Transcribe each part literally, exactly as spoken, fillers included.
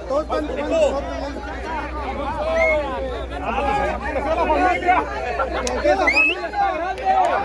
Todos están jugando. Que esa familia está grande.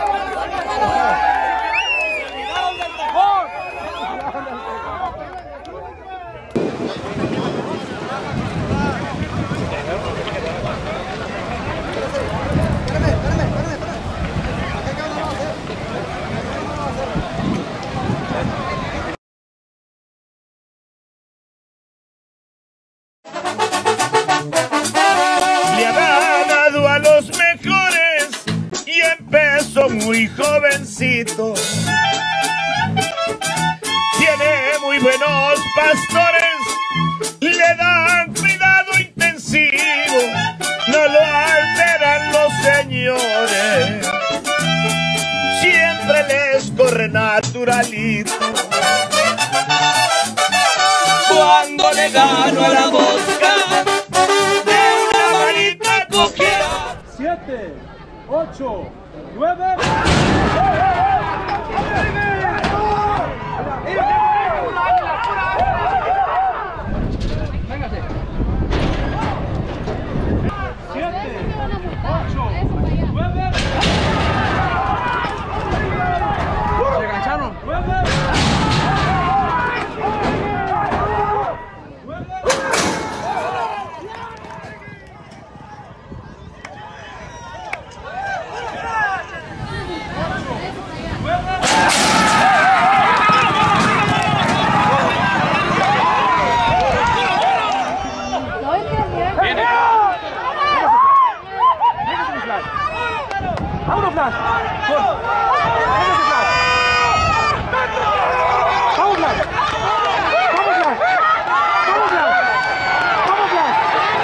Le ha ganado a los mejores y empezó muy jovencito. Tiene muy buenos pastores, le dan cuidado intensivo, no lo alteran los señores, siempre les corre naturalito. Cuando le gano a la mosca de una manita cogida. Siete, ocho, nueve. Véngase. Siete, ocho, nueve. Se engancharon. Nueve. ¡Vámonos, Flash! ¡Vamos, Flash! ¡Vamos, Flash! ¡Vamos, Flash! ¡Vamos, Flash! ¡Vamos, Flash!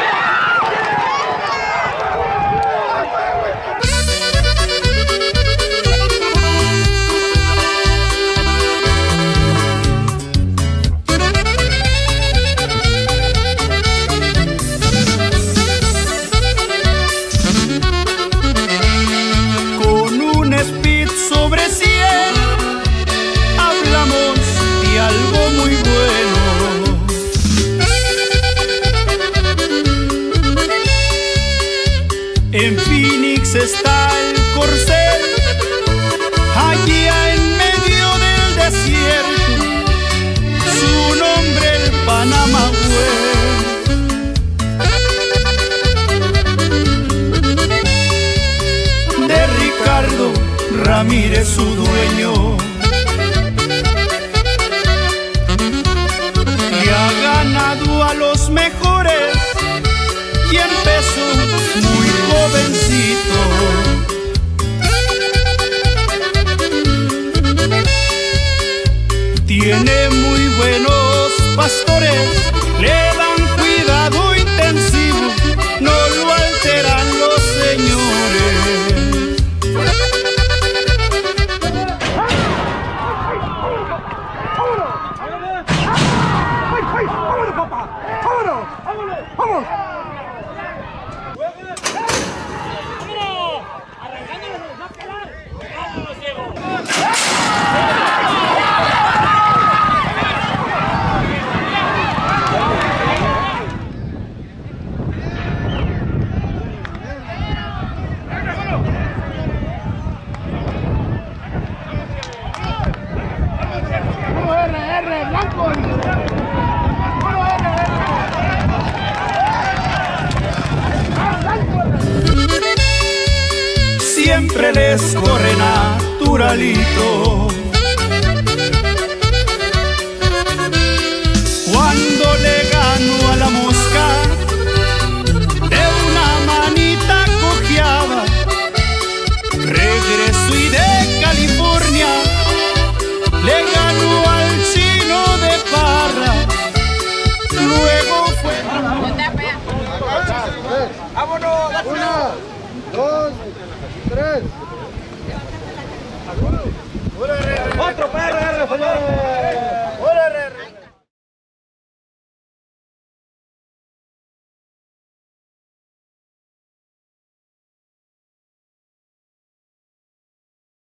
Sobre cien hablamos de algo muy bueno. En Phoenix está el corcel, allá en medio del desierto, su nombre el Panamá Güey. De Ricardo Ramírez su dueño, y ha ganado a los mejores y empezó muy jovencito. Tiene muy buenos pastores, le dan cuidado intensivo, no lo alteran los señores. ¡Vámonos, papá! ¡Vámonos! ¡Vámonos! ¡Vamos! Siempre les corre naturalito. Cuando le gano a la mosca de una manita cojeada, regreso y de California le gano al chino de Parra. Luego fue... ¡Vámonos! Una, dos, tres. Otro perro, señores.